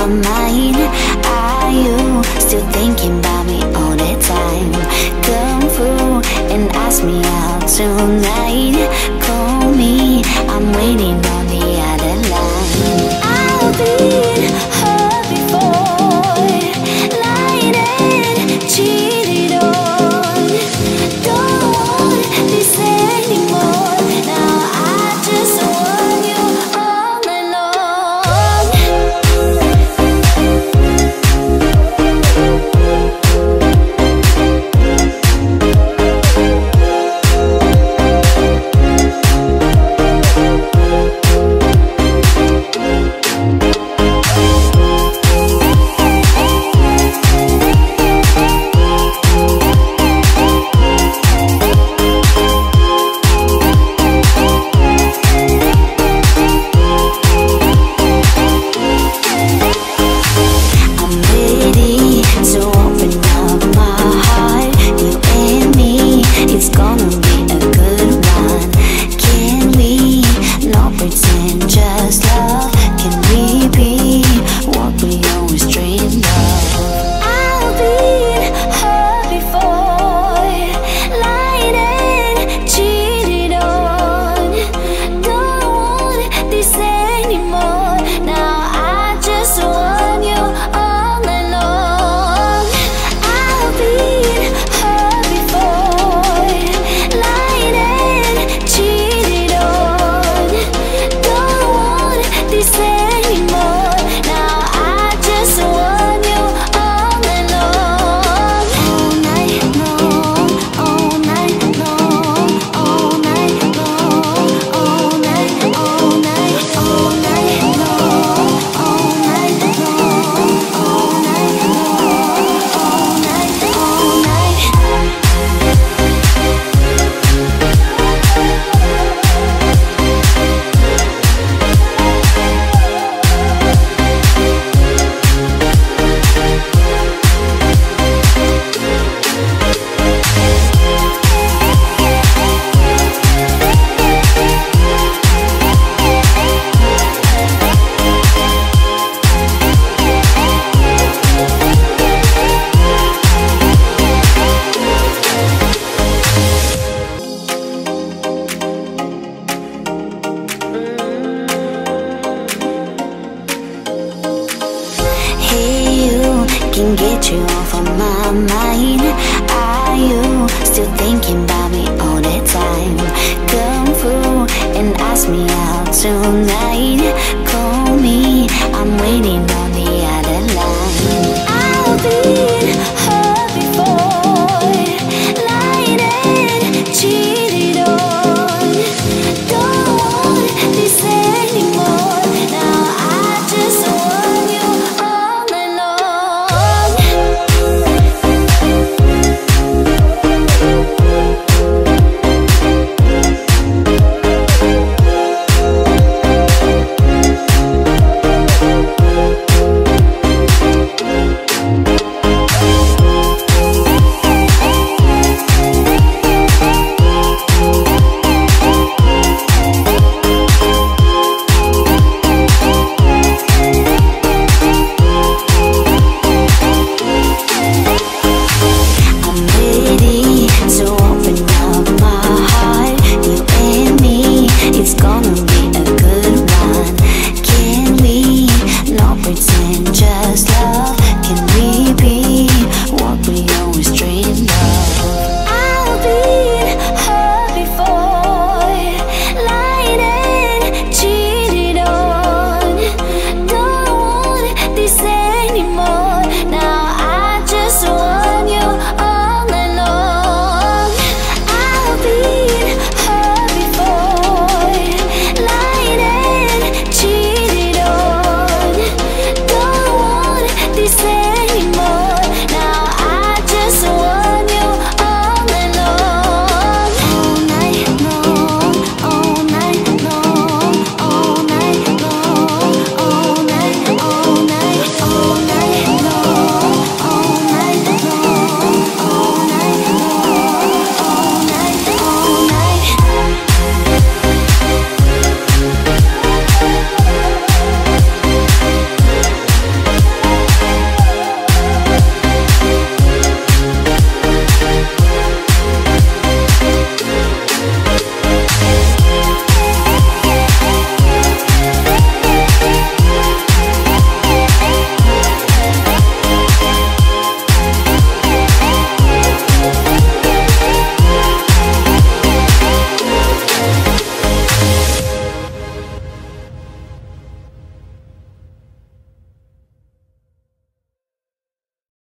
mind. Are you still thinking about me all the time? Come through and ask me out tonight. Call me, I'm waiting on the other line. I've been hurt before, lied and cheated on. Don't want this anymore. Now I just want you all night long. Can get you off of my mind. Are you still thinking about me all the time? Come through and ask me out tonight. Call me, I'm waiting on the other line. I'll be